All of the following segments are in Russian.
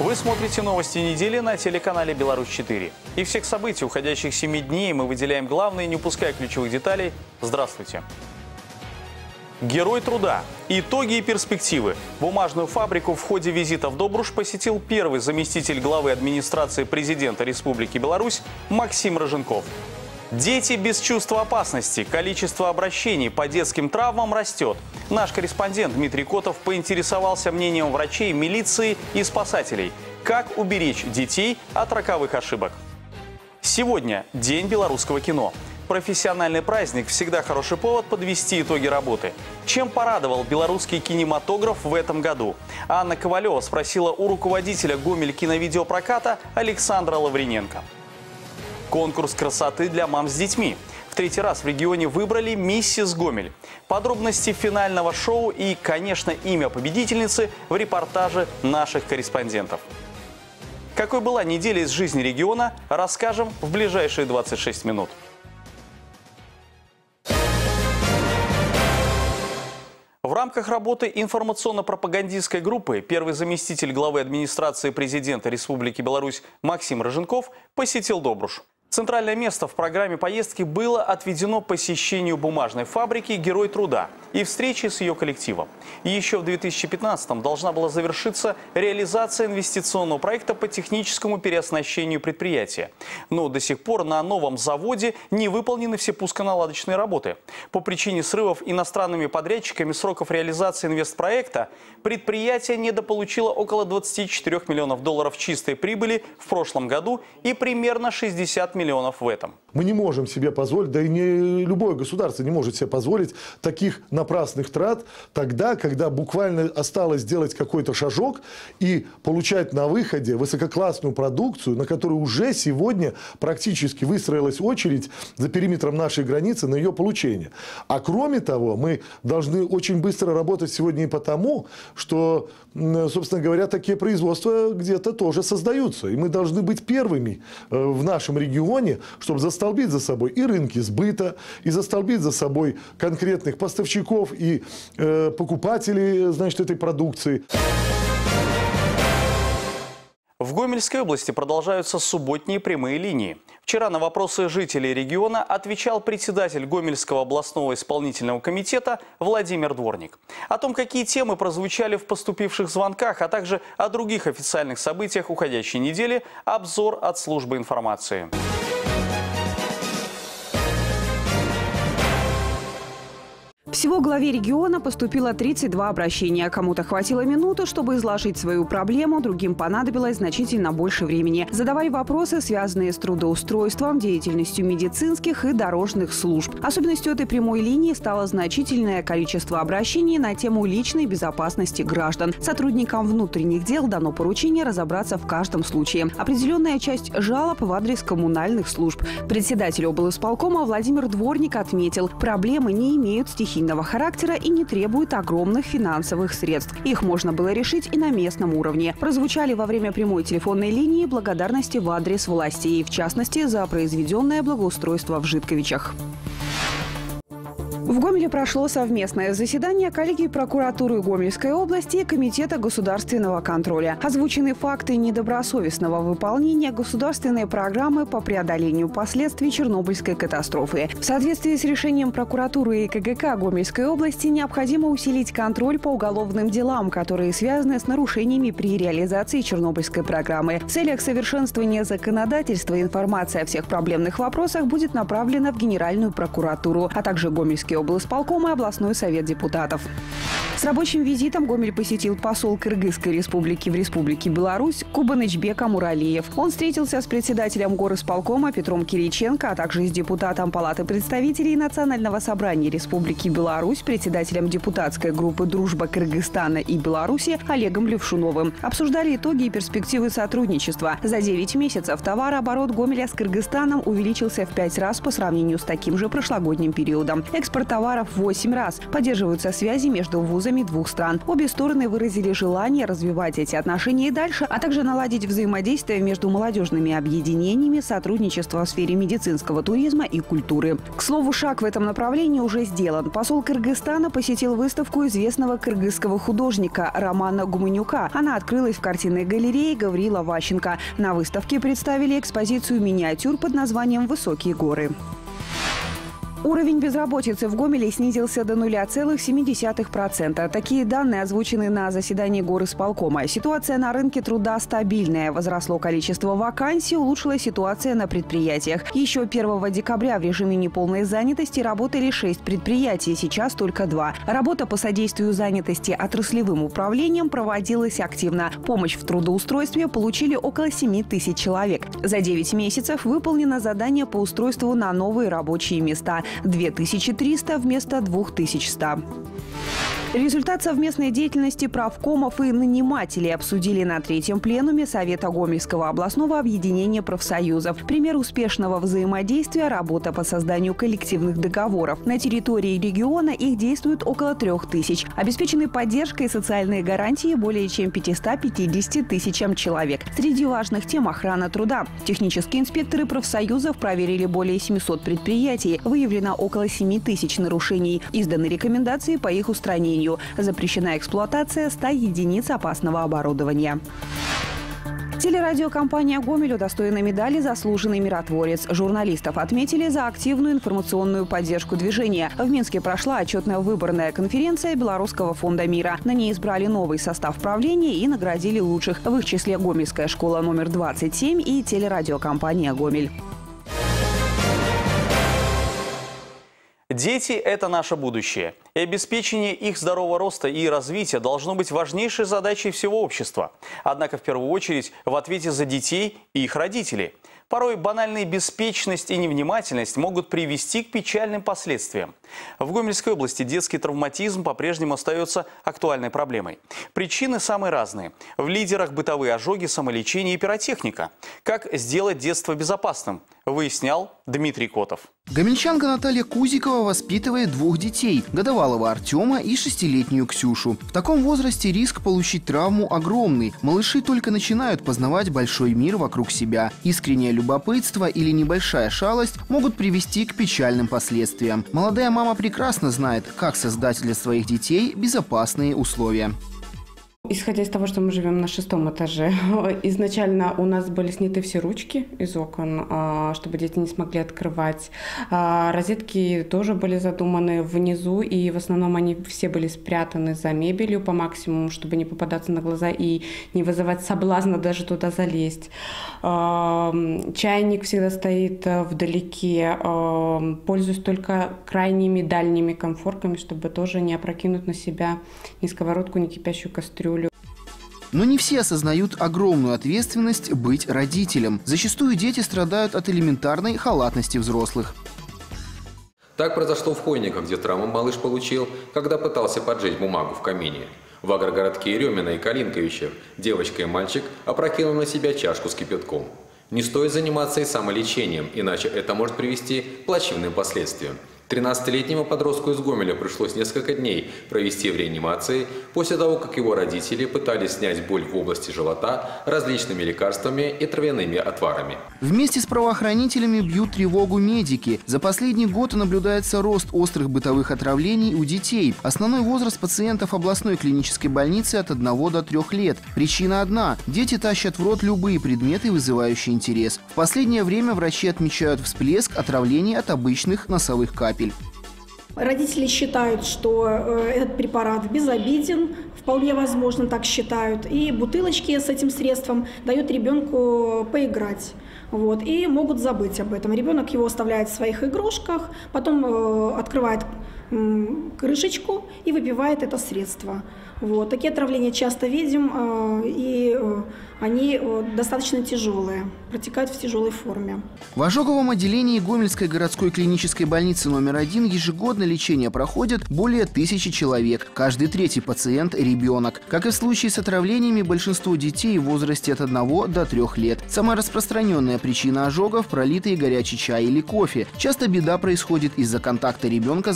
Вы смотрите новости недели на телеканале «Беларусь-4». Из всех событий уходящих 7 дней мы выделяем главные, не упуская ключевых деталей. Здравствуйте. Герой труда. Итоги и перспективы. Бумажную фабрику в ходе визита в Добруш посетил первый заместитель главы администрации президента Республики Беларусь Максим Роженков. Дети без чувства опасности. Количество обращений по детским травмам растет. Наш корреспондент Дмитрий Котов поинтересовался мнением врачей, милиции и спасателей. Как уберечь детей от роковых ошибок? Сегодня День белорусского кино. Профессиональный праздник – всегда хороший повод подвести итоги работы. Чем порадовал белорусский кинематограф в этом году? Анна Ковалева спросила у руководителя Гомель киновидеопроката Александра Лавриненко. Конкурс красоты для мам с детьми. В третий раз в регионе выбрали «Миссис Гомель». Подробности финального шоу и, конечно, имя победительницы в репортаже наших корреспондентов. Какой была неделя из жизни региона, расскажем в ближайшие 26 минут. В рамках работы информационно-пропагандистской группы первый заместитель главы администрации президента Республики Беларусь Максим Роженков посетил Добруш. Центральное место в программе поездки было отведено посещению бумажной фабрики «Герой труда» и встрече с ее коллективом. И еще в 2015-м должна была завершиться реализация инвестиционного проекта по техническому переоснащению предприятия. Но до сих пор на новом заводе не выполнены все пусконаладочные работы. По причине срывов иностранными подрядчиками сроков реализации инвестпроекта предприятие недополучило около 24 миллионов долларов чистой прибыли в прошлом году и примерно 60 миллионов в этом. Мы не можем себе позволить, да и не любое государство не может себе позволить таких напрасных трат тогда, когда буквально осталось сделать какой-то шажок и получать на выходе высококлассную продукцию, на которую уже сегодня практически выстроилась очередь за периметром нашей границы на ее получение. А кроме того, мы должны очень быстро работать сегодня и потому, что, собственно говоря, такие производства где-то тоже создаются. И мы должны быть первыми в нашем регионе, чтобы застолбить за собой и рынки сбыта, и застолбить за собой конкретных поставщиков и покупателей, значит, этой продукции. В Гомельской области продолжаются субботние прямые линии. Вчера на вопросы жителей региона отвечал председатель Гомельского областного исполнительного комитета Владимир Дворник. О том, какие темы прозвучали в поступивших звонках, а также о других официальных событиях уходящей недели, обзор от службы информации. Всего главе региона поступило 32 обращения. Кому-то хватило минуты, чтобы изложить свою проблему, другим понадобилось значительно больше времени. Задавали вопросы, связанные с трудоустройством, деятельностью медицинских и дорожных служб. Особенностью этой прямой линии стало значительное количество обращений на тему личной безопасности граждан. Сотрудникам внутренних дел дано поручение разобраться в каждом случае. Определенная часть жалоб в адрес коммунальных служб. Председатель облисполкома Владимир Дворник отметил, проблемы не имеют стихийного характера и не требуют огромных финансовых средств. Их можно было решить и на местном уровне. Прозвучали во время прямой телефонной линии благодарности в адрес властей, в частности, за произведенное благоустройство в Житковичах. В Гомеле прошло совместное заседание коллегии прокуратуры Гомельской области и Комитета государственного контроля. Озвучены факты недобросовестного выполнения государственной программы по преодолению последствий Чернобыльской катастрофы. В соответствии с решением прокуратуры и КГК Гомельской области необходимо усилить контроль по уголовным делам, которые связаны с нарушениями при реализации Чернобыльской программы. В целях совершенствования законодательства информация о всех проблемных вопросах будет направлена в Генеральную прокуратуру, а также Гомельский облисполком и областной совет депутатов. С рабочим визитом Гомель посетил посол Кыргызской республики в Республике Беларусь Кубанычбек Амуралиев. Он встретился с председателем горисполкома Петром Кириченко, а также с депутатом Палаты представителей Национального собрания Республики Беларусь, председателем депутатской группы «Дружба Кыргызстана и Беларуси» Олегом Левшуновым. Обсуждали итоги и перспективы сотрудничества. За 9 месяцев товарооборот Гомеля с Кыргызстаном увеличился в 5 раз по сравнению с таким же прошлогодним периодом. Экспорт товаров в 8 раз. Поддерживаются связи между вузами двух стран. Обе стороны выразили желание развивать эти отношения и дальше, а также наладить взаимодействие между молодежными объединениями, сотрудничество в сфере медицинского туризма и культуры. К слову, шаг в этом направлении уже сделан. Посол Кыргызстана посетил выставку известного кыргызского художника Романа Гуменюка. Она открылась в картинной галерее Гавриила Ващенко. На выставке представили экспозицию миниатюр под названием «Высокие горы». Уровень безработицы в Гомеле снизился до 0,7%. Такие данные озвучены на заседании горисполкома. Ситуация на рынке труда стабильная. Возросло количество вакансий, улучшилась ситуация на предприятиях. Еще 1 декабря в режиме неполной занятости работали 6 предприятий, сейчас только 2. Работа по содействию занятости отраслевым управлением проводилась активно. Помощь в трудоустройстве получили около 7 тысяч человек. За 9 месяцев выполнено задание по устройству на новые рабочие места. 2300 вместо 2100. Результат совместной деятельности правкомов и нанимателей обсудили на 3-м пленуме Совета Гомельского областного объединения профсоюзов. Пример успешного взаимодействия – работа по созданию коллективных договоров. На территории региона их действует около 3000. Обеспечены поддержкой и социальные гарантии более чем 550 тысячам человек. Среди важных тем – охрана труда. Технические инспекторы профсоюзов проверили более 700 предприятий. Выявлено около 7000 нарушений. Изданы рекомендации по их устранению. Запрещена эксплуатация 100 единиц опасного оборудования. Телерадиокомпания «Гомель» удостоена медали «Заслуженный миротворец». Журналистов отметили за активную информационную поддержку движения. В Минске прошла отчетно-выборная конференция Белорусского фонда мира. На ней избрали новый состав правления и наградили лучших. В их числе Гомельская школа номер 27 и телерадиокомпания «Гомель». Дети – это наше будущее. И обеспечение их здорового роста и развития должно быть важнейшей задачей всего общества. Однако в первую очередь в ответе за детей и их родителей. Порой банальная беспечность и невнимательность могут привести к печальным последствиям. В Гомельской области детский травматизм по-прежнему остается актуальной проблемой. Причины самые разные. В лидерах бытовые ожоги, самолечение и пиротехника. Как сделать детство безопасным, выяснял Дмитрий Котов. Гомельчанка Наталья Кузикова воспитывает 2 детей – годовалого Артема и 6-летнюю Ксюшу. В таком возрасте риск получить травму огромный. Малыши только начинают познавать большой мир вокруг себя. Искреннее любопытство или небольшая шалость могут привести к печальным последствиям. Молодая мама прекрасно знает, как создать для своих детей безопасные условия. Исходя из того, что мы живем на 6-м этаже, изначально у нас были сняты все ручки из окон, чтобы дети не смогли открывать. Розетки тоже были задуманы внизу, и в основном они все были спрятаны за мебелью по максимуму, чтобы не попадаться на глаза и не вызывать соблазна даже туда залезть. Чайник всегда стоит вдалеке. Пользуюсь только крайними дальними комфорками, чтобы тоже не опрокинуть на себя ни сковородку, ни кипящую кастрюлю. Но не все осознают огромную ответственность быть родителем. Зачастую дети страдают от элементарной халатности взрослых. Так произошло в Хойниках, где травму малыш получил, когда пытался поджечь бумагу в камине. В агрогородке Еремина и Калинковичев девочка и мальчик опрокинули на себя чашку с кипятком. Не стоит заниматься и самолечением, иначе это может привести к плачевным последствиям. 13-летнему подростку из Гомеля пришлось несколько дней провести в реанимации после того, как его родители пытались снять боль в области живота различными лекарствами и травяными отварами. Вместе с правоохранителями бьют тревогу медики. За последний год наблюдается рост острых бытовых отравлений у детей. Основной возраст пациентов областной клинической больницы от 1 до 3 лет. Причина одна – дети тащат в рот любые предметы, вызывающие интерес. В последнее время врачи отмечают всплеск отравлений от обычных носовых капель. Родители считают, что этот препарат безобиден, вполне возможно так считают, и бутылочки с этим средством дают ребенку поиграть. Вот, и могут забыть об этом. Ребенок его оставляет в своих игрушках, потом открывает крышечку и выпивает это средство. Вот. Такие отравления часто видим, и они достаточно тяжелые, протекают в тяжелой форме. В ожоговом отделении Гомельской городской клинической больницы номер 1 ежегодно лечение проходит более 1000 человек. Каждый 3-й пациент – ребенок. Как и в случае с отравлениями, большинство детей в возрасте от 1 до 3 лет. Самая распространенная причина ожогов – пролитый горячий чай или кофе. Часто беда происходит из-за контакта ребенка с горячей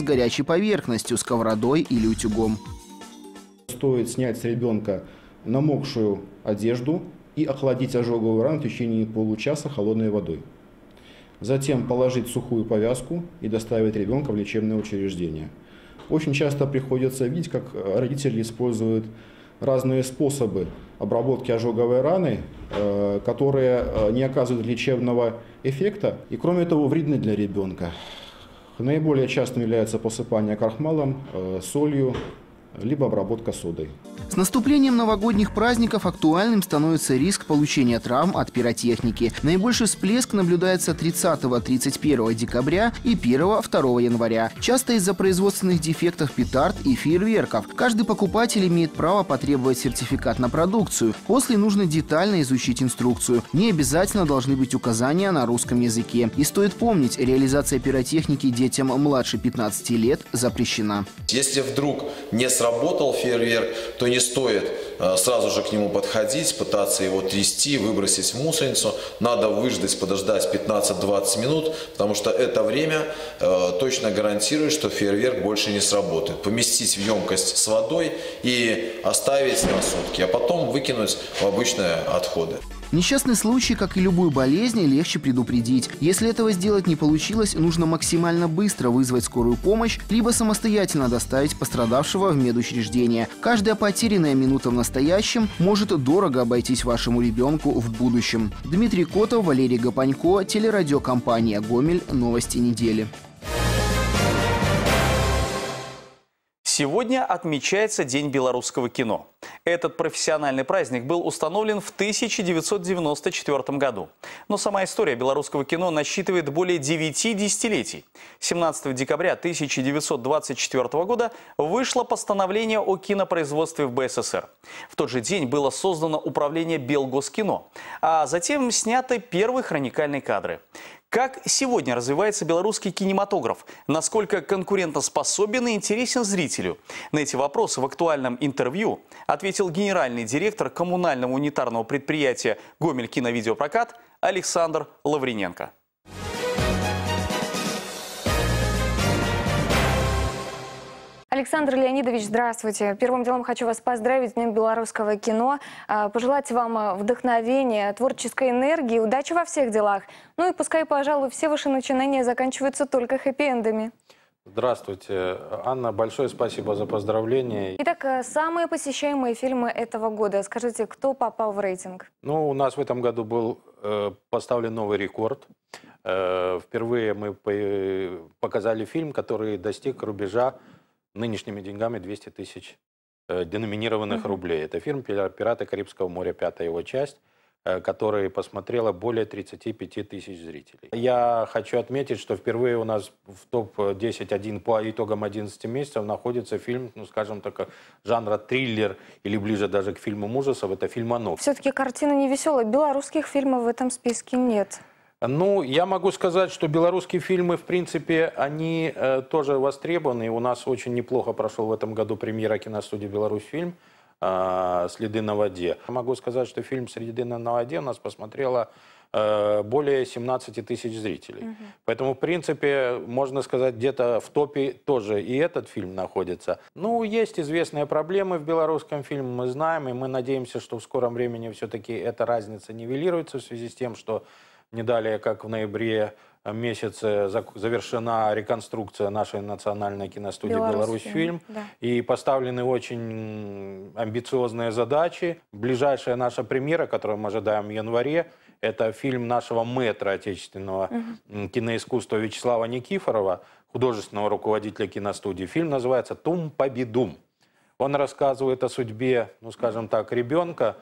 горячей поверхностью, сковородой или утюгом. Стоит снять с ребенка намокшую одежду и охладить ожоговую рану в течение получаса холодной водой. Затем положить сухую повязку и доставить ребенка в лечебное учреждение. Очень часто приходится видеть, как родители используют разные способы обработки ожоговой раны, которые не оказывают лечебного эффекта и, кроме того, вредны для ребенка. Наиболее частым является посыпание крахмалом, солью, либо обработка содой. С наступлением новогодних праздников актуальным становится риск получения травм от пиротехники. Наибольший всплеск наблюдается 30-31 декабря и 1-2 января. Часто из-за производственных дефектов петард и фейерверков. Каждый покупатель имеет право потребовать сертификат на продукцию. После нужно детально изучить инструкцию. Не обязательно должны быть указания на русском языке. И стоит помнить, реализация пиротехники детям младше 15 лет запрещена. Если вдруг не сработал фейерверк, то не стоит сразу же к нему подходить, пытаться его трясти, выбросить в мусорницу. Надо выждать, подождать 15-20 минут, потому что это время точно гарантирует, что фейерверк больше не сработает. Поместить в емкость с водой и оставить на сутки, а потом выкинуть в обычные отходы. Несчастный случай, как и любую болезнь, легче предупредить. Если этого сделать не получилось, нужно максимально быстро вызвать скорую помощь, либо самостоятельно доставить пострадавшего в медучреждение. Каждая потерянная минута в настоящем может дорого обойтись вашему ребенку в будущем. Дмитрий Котов, Валерий Гапонько, телерадиокомпания «Гомель. Новости недели». Сегодня отмечается День белорусского кино. Этот профессиональный праздник был установлен в 1994 году. Но сама история белорусского кино насчитывает более 9 десятилетий. 17 декабря 1924 года вышло постановление о кинопроизводстве в БССР. В тот же день было создано управление Белгоскино, а затем сняты первые хроникальные кадры. Как сегодня развивается белорусский кинематограф? Насколько конкурентоспособен и интересен зрителю? На эти вопросы в актуальном интервью ответил генеральный директор коммунального унитарного предприятия «Гомель киновидеопрокат» Александр Лавриненко. Александр Леонидович, здравствуйте. Первым делом хочу вас поздравить с Днем белорусского кино, пожелать вам вдохновения, творческой энергии, удачи во всех делах. Ну и пускай, пожалуй, все ваши начинания заканчиваются только хэппи-эндами. Здравствуйте, Анна. Большое спасибо за поздравления. Итак, самые посещаемые фильмы этого года. Скажите, кто попал в рейтинг? Ну, у нас в этом году был поставлен новый рекорд. Впервые мы показали фильм, который достиг рубежа нынешними деньгами 200 тысяч деноминированных рублей. Это фильм «Пираты Карибского моря», 5-я его часть, который посмотрело более 35 тысяч зрителей. Я хочу отметить, что впервые у нас в топ-10 по итогам 11 месяцев находится фильм, ну, скажем так, жанра триллер или ближе даже к фильмам ужасов. Это фильм «Оно». Все-таки картина невеселая. Белорусских фильмов в этом списке нет. Ну, я могу сказать, что белорусские фильмы, в принципе, они тоже востребованы. У нас очень неплохо прошел в этом году премьера киностудии «Беларусьфильм» «Следы на воде». Я могу сказать, что фильм «Следы на воде» у нас посмотрело более 17 тысяч зрителей. Поэтому, в принципе, можно сказать, где-то в топе тоже и этот фильм находится. Ну, есть известные проблемы в белорусском фильме, мы знаем, и мы надеемся, что в скором времени все-таки эта разница нивелируется в связи с тем, что не далее, как в ноябре месяце, завершена реконструкция нашей национальной киностудии «Беларусьфильм». Да. И поставлены очень амбициозные задачи. Ближайшая наша премьера, которую мы ожидаем в январе, это фильм нашего мэтра отечественного киноискусства Вячеслава Никифорова, художественного руководителя киностудии. Фильм называется «Тум-победум». Он рассказывает о судьбе, ну, скажем так, ребенка,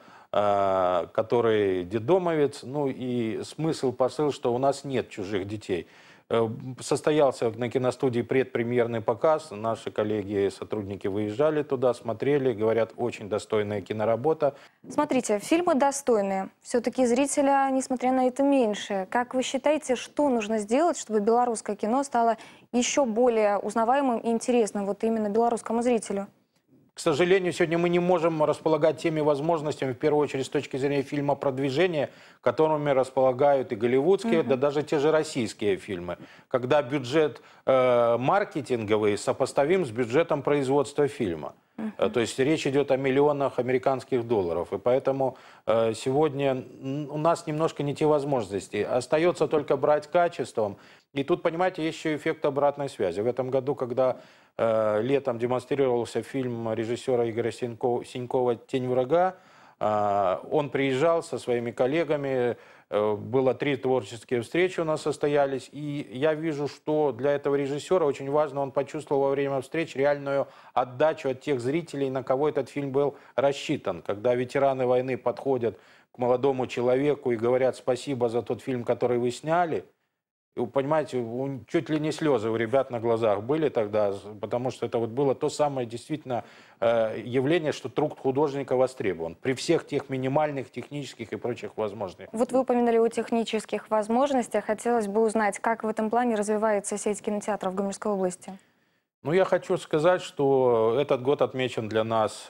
который детдомовец, ну и посыл, что у нас нет чужих детей. Состоялся на киностудии предпремьерный показ, наши коллеги, сотрудники выезжали туда, смотрели, говорят, очень достойная киноработа. Смотрите, фильмы достойные, все-таки зрителя, несмотря на это, меньше. Как вы считаете, что нужно сделать, чтобы белорусское кино стало еще более узнаваемым и интересным вот именно белорусскому зрителю? К сожалению, сегодня мы не можем располагать теми возможностями, в первую очередь с точки зрения фильма продвижения, которыми располагают и голливудские, да даже те же российские фильмы. Когда бюджет маркетинговый сопоставим с бюджетом производства фильма. То есть речь идет о миллионах американских долларов. И поэтому сегодня у нас немножко не те возможности. Остается только брать качеством. И тут, понимаете, есть еще эффект обратной связи. В этом году, когда летом демонстрировался фильм режиссера Игоря Синькова «Тень врага», он приезжал со своими коллегами, было 3 творческие встречи у нас состоялись, и я вижу, что для этого режиссера очень важно, он почувствовал во время встреч реальную отдачу от тех зрителей, на кого этот фильм был рассчитан. Когда ветераны войны подходят к молодому человеку и говорят спасибо за тот фильм, который вы сняли, и, понимаете, чуть ли не слезы у ребят на глазах были тогда, потому что это вот было то самое действительно явление, что труд художника востребован при всех тех минимальных технических и прочих возможностях. Вот вы упоминали о технических возможностях. Хотелось бы узнать, как в этом плане развивается сеть кинотеатров в Гомельской области? Ну, я хочу сказать, что этот год отмечен для нас,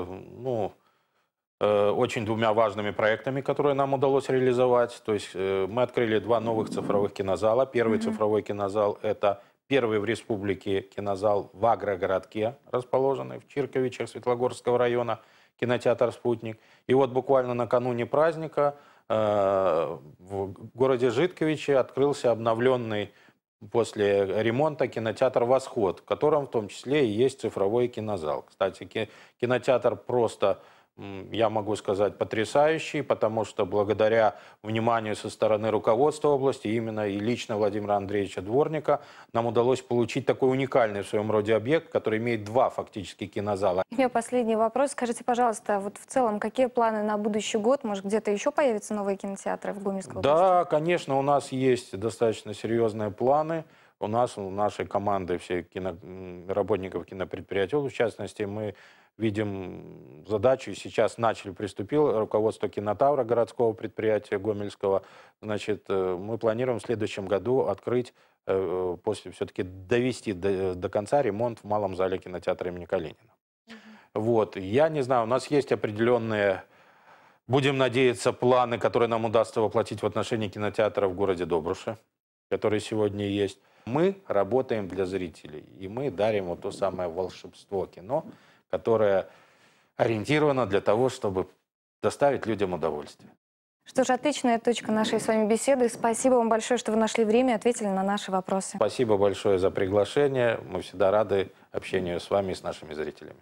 очень 2 важными проектами, которые нам удалось реализовать. То есть мы открыли 2 новых цифровых кинозала. Первый цифровой кинозал – это первый в республике кинозал в агрогородке, расположенный в Чирковичах Светлогорского района, кинотеатр «Спутник». И вот буквально накануне праздника в городе Житковичи открылся обновленный после ремонта кинотеатр «Восход», в котором в том числе и есть цифровой кинозал. Кстати, кинотеатр просто, я могу сказать, потрясающий, потому что благодаря вниманию со стороны руководства области, именно и лично Владимира Андреевича Дворника, нам удалось получить такой уникальный в своем роде объект, который имеет 2 фактически кинозала. У меня последний вопрос. Скажите, пожалуйста, вот в целом, какие планы на будущий год? Может, где-то еще появятся новые кинотеатры в Гомельской области? Да, конечно, у нас есть достаточно серьезные планы. У нас, у нашей команды, всех работников кинопредприятий, в частности, мы видим задачу, и сейчас приступил руководство Кинотавра, городского предприятия Гомельского. Значит, мы планируем в следующем году открыть, все-таки довести до конца ремонт в малом зале кинотеатра имени Калинина. Вот, я не знаю, у нас есть определенные, будем надеяться, планы, которые нам удастся воплотить в отношении кинотеатра в городе Добруше, который сегодня есть. Мы работаем для зрителей, и мы дарим вот то самое волшебство кино, которая ориентирована для того, чтобы доставить людям удовольствие. Что ж, отличная точка нашей с вами беседы. Спасибо вам большое, что вы нашли время и ответили на наши вопросы. Спасибо большое за приглашение. Мы всегда рады общению с вами и с нашими зрителями.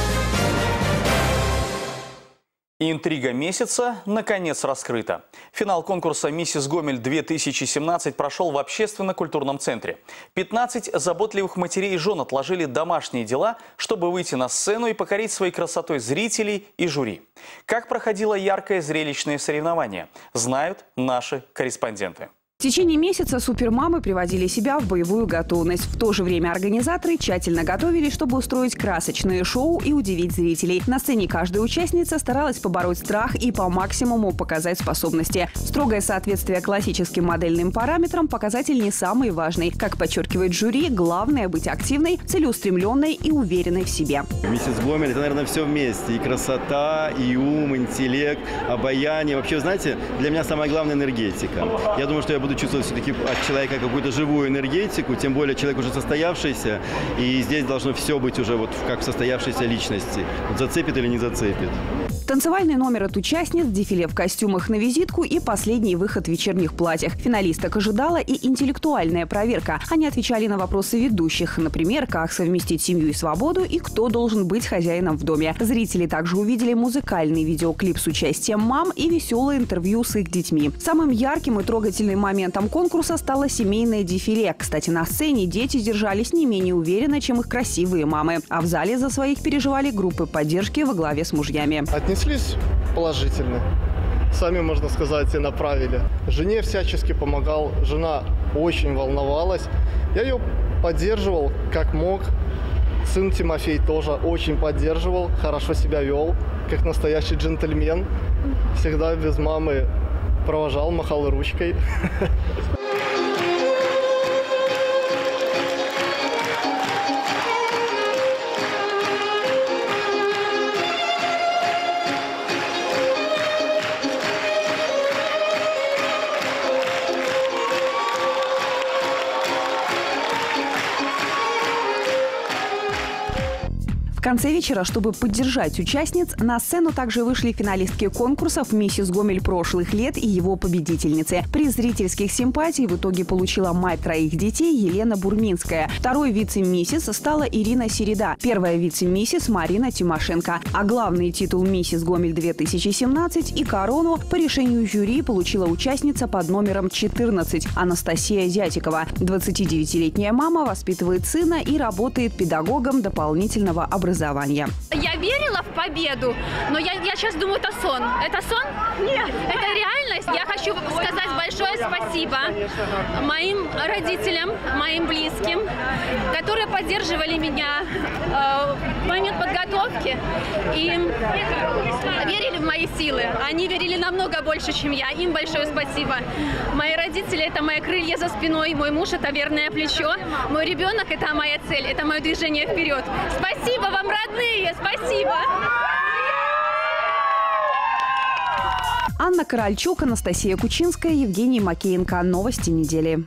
Интрига месяца наконец раскрыта. Финал конкурса «Миссис Гомель-2017» прошел в общественно-культурном центре. 15 заботливых матерей и жен отложили домашние дела, чтобы выйти на сцену и покорить своей красотой зрителей и жюри. Как проходило яркое зрелищное соревнование, знают наши корреспонденты. В течение месяца супермамы приводили себя в боевую готовность. В то же время организаторы тщательно готовились, чтобы устроить красочное шоу и удивить зрителей. На сцене каждая участница старалась побороть страх и по максимуму показать способности. Строгое соответствие классическим модельным параметрам – показатель не самый важный. Как подчеркивает жюри, главное – быть активной, целеустремленной и уверенной в себе. Миссис Гомель – это, наверное, все вместе. И красота, и ум, интеллект, обаяние. Вообще, знаете, для меня самое главное – энергетика. Я думаю, что я буду чувствовать все-таки от человека какую-то живую энергетику, тем более человек уже состоявшийся, и здесь должно все быть уже вот как в состоявшейся личности. Вот зацепит или не зацепит. Танцевальный номер от участниц, дефиле в костюмах на визитку и последний выход в вечерних платьях. Финалисток ожидала и интеллектуальная проверка. Они отвечали на вопросы ведущих. Например, как совместить семью и свободу и кто должен быть хозяином в доме. Зрители также увидели музыкальный видеоклип с участием мам и веселое интервью с их детьми. Самым ярким и трогательным моментом конкурса стало семейное дефиле. Кстати, на сцене дети держались не менее уверенно, чем их красивые мамы. А в зале за своих переживали группы поддержки во главе с мужьями. Отнеслись положительно. Сами, можно сказать, и направили. Жене всячески помогал. Жена очень волновалась. Я ее поддерживал как мог. Сын Тимофей тоже очень поддерживал, хорошо себя вел, как настоящий джентльмен. Всегда без мамы провожал, махал ручкой. конце вечера, чтобы поддержать участниц, на сцену также вышли финалистки конкурсов «Миссис Гомель» прошлых лет и его победительницы. Приз зрительских симпатий в итоге получила мать 3 детей Елена Бурминская. Второй вице-миссис стала Ирина Середа. Первая вице-миссис Марина Тимошенко. А главный титул «Миссис Гомель 2017» и корону по решению жюри получила участница под номером 14 Анастасия Зятикова. 29-летняя мама воспитывает сына и работает педагогом дополнительного образования. Я верила в победу, но я сейчас думаю, это сон. Это сон? Нет. Это реальность. Я хочу сказать большое спасибо моим родителям, моим близким, которые поддерживали меня в момент подготовки и верили в мои силы. Они верили намного больше, чем я. Им большое спасибо. Мои родители – это мои крылья за спиной, мой муж – это верное плечо, мой ребенок – это моя цель, это мое движение вперед. Спасибо вам, родные, спасибо! Анна Корольчук, Анастасия Кучинская, Евгений Макеенко. Новости недели.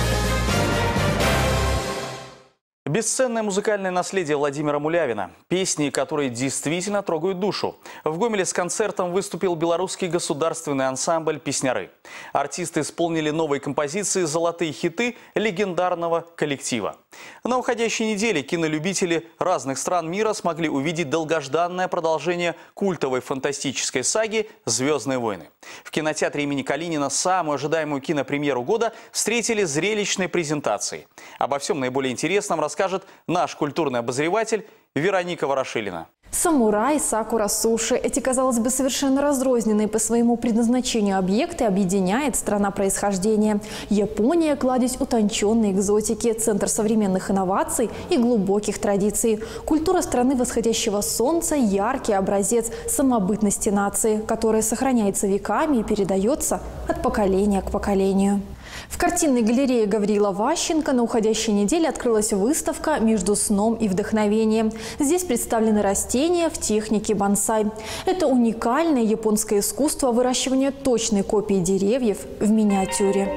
Бесценное музыкальное наследие Владимира Мулявина. Песни, которые действительно трогают душу. В Гомеле с концертом выступил белорусский государственный ансамбль «Песняры». Артисты исполнили новые композиции «Золотые хиты» легендарного коллектива. На уходящей неделе кинолюбители разных стран мира смогли увидеть долгожданное продолжение культовой фантастической саги «Звездные войны». В кинотеатре имени Калинина самую ожидаемую кинопремьеру года встретили зрелищной презентацией. Обо всем наиболее интересном расскажет наш культурный обозреватель Вероника Ворошилина. Самурай, сакура, суши – эти, казалось бы, совершенно разрозненные по своему предназначению объекты объединяет страна происхождения. Япония – кладезь утонченной экзотики, центр современных инноваций и глубоких традиций. Культура страны восходящего солнца – яркий образец самобытности нации, которая сохраняется веками и передается от поколения к поколению. В картинной галерее Гавриила Ващенко на уходящей неделе открылась выставка «Между сном и вдохновением». Здесь представлены растения в технике бонсай. Это уникальное японское искусство выращивания точной копии деревьев в миниатюре.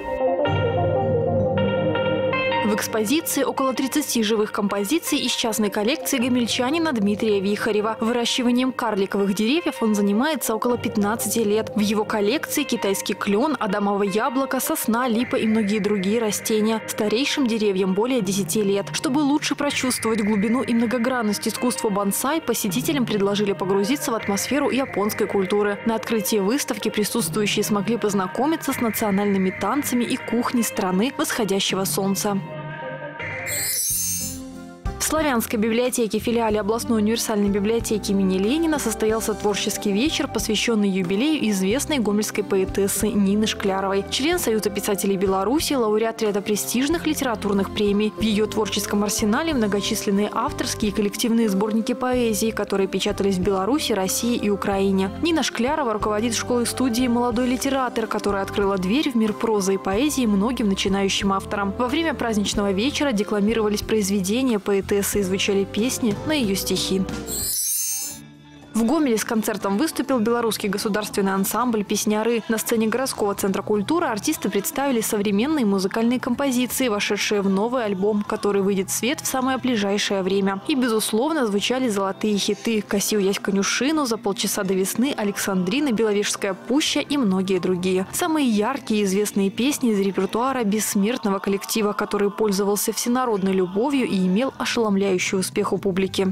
В экспозиции около 30 живых композиций из частной коллекции гомельчанина Дмитрия Вихарева. Выращиванием карликовых деревьев он занимается около 15 лет. В его коллекции китайский клен, адамово яблоко, сосна, липа и многие другие растения. Старейшим деревьям более 10 лет. Чтобы лучше прочувствовать глубину и многогранность искусства бонсай, посетителям предложили погрузиться в атмосферу японской культуры. На открытии выставки присутствующие смогли познакомиться с национальными танцами и кухней страны восходящего солнца. В Славянской библиотеке филиале областной универсальной библиотеки имени Ленина состоялся творческий вечер, посвященный юбилею известной гомельской поэтессы Нины Шкляровой. Член Союза писателей Беларуси, лауреат ряда престижных литературных премий. В ее творческом арсенале многочисленные авторские и коллективные сборники поэзии, которые печатались в Беларуси, России и Украине. Нина Шклярова руководит школой-студией «Молодой литератор», которая открыла дверь в мир прозы и поэзии многим начинающим авторам. Во время праздничного вечера декламировались произведения поэтессы и звучали песни на ее стихи. В Гомеле с концертом выступил белорусский государственный ансамбль «Песняры». На сцене городского центра культуры артисты представили современные музыкальные композиции, вошедшие в новый альбом, который выйдет в свет в самое ближайшее время. И, безусловно, звучали золотые хиты «Косил ясь конюшину», «За полчаса до весны», «Александрина», «Беловежская пуща» и многие другие. Самые яркие и известные песни из репертуара бессмертного коллектива, который пользовался всенародной любовью и имел ошеломляющий успех у публики.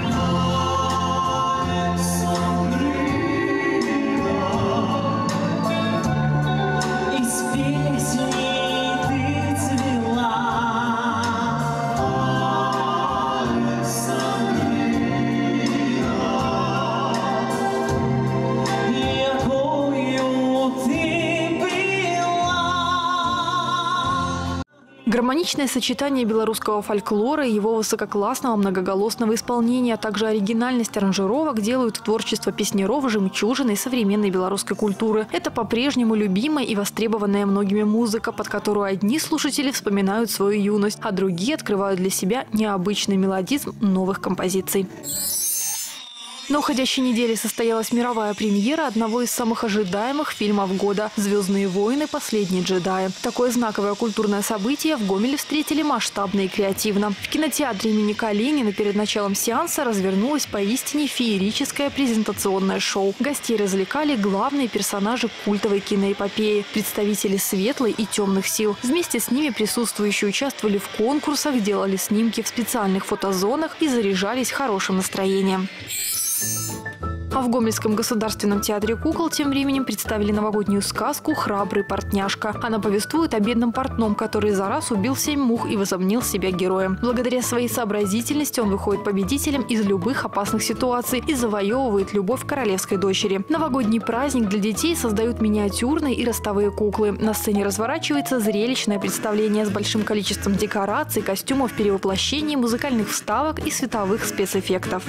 Гармоничное сочетание белорусского фольклора и его высококлассного многоголосного исполнения, а также оригинальность аранжировок делают творчество песняров жемчужиной современной белорусской культуры. Это по-прежнему любимая и востребованная многими музыка, под которую одни слушатели вспоминают свою юность, а другие открывают для себя необычный мелодизм новых композиций. На уходящей неделе состоялась мировая премьера одного из самых ожидаемых фильмов года «Звездные войны. Последние джедаи». Такое знаковое культурное событие в Гомеле встретили масштабно и креативно. В кинотеатре имени Калинина перед началом сеанса развернулось поистине феерическое презентационное шоу. Гостей развлекали главные персонажи культовой киноэпопеи – представители светлой и темных сил. Вместе с ними присутствующие участвовали в конкурсах, делали снимки в специальных фотозонах и заряжались хорошим настроением. А в Гомельском государственном театре кукол тем временем представили новогоднюю сказку «Храбрый портняшка». Она повествует о бедном портном, который за раз убил 7 мух и возомнил себя героем. Благодаря своей сообразительности он выходит победителем из любых опасных ситуаций и завоевывает любовь королевской дочери. Новогодний праздник для детей создают миниатюрные и ростовые куклы. На сцене разворачивается зрелищное представление с большим количеством декораций, костюмов перевоплощений, музыкальных вставок и световых спецэффектов.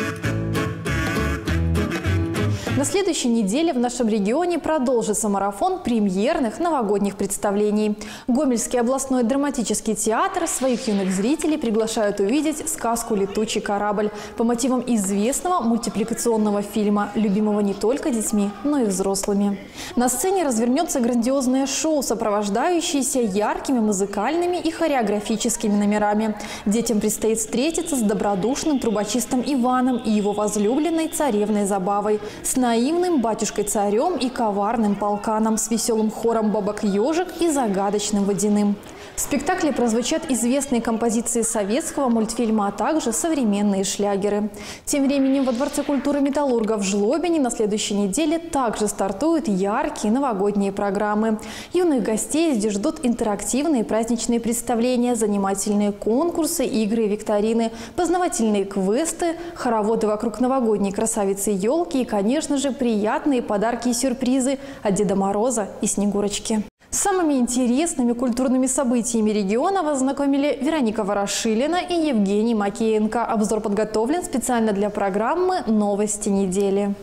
На следующей неделе в нашем регионе продолжится марафон премьерных новогодних представлений. Гомельский областной драматический театр своих юных зрителей приглашают увидеть сказку «Летучий корабль» по мотивам известного мультипликационного фильма, любимого не только детьми, но и взрослыми. На сцене развернется грандиозное шоу, сопровождающееся яркими музыкальными и хореографическими номерами. Детям предстоит встретиться с добродушным трубочистом Иваном и его возлюбленной царевной Забавой, с наивным батюшкой-царем и коварным полканом, с веселым хором бабок-ежек и загадочным водяным. В спектакле прозвучат известные композиции советского мультфильма, а также современные шлягеры. Тем временем во Дворце культуры «Металлурга» в Жлобине на следующей неделе также стартуют яркие новогодние программы. Юных гостей здесь ждут интерактивные праздничные представления, занимательные конкурсы, игры и викторины, познавательные квесты, хороводы вокруг новогодней красавицы елки и, конечно же, приятные подарки и сюрпризы от Деда Мороза и Снегурочки. С самыми интересными культурными событиями региона вас знакомили Вероника Ворошилина и Евгений Макеенко. Обзор подготовлен специально для программы «Новости недели».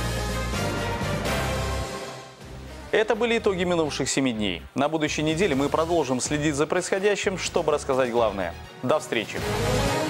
Это были итоги минувших 7 дней. На будущей неделе мы продолжим следить за происходящим, чтобы рассказать главное. До встречи!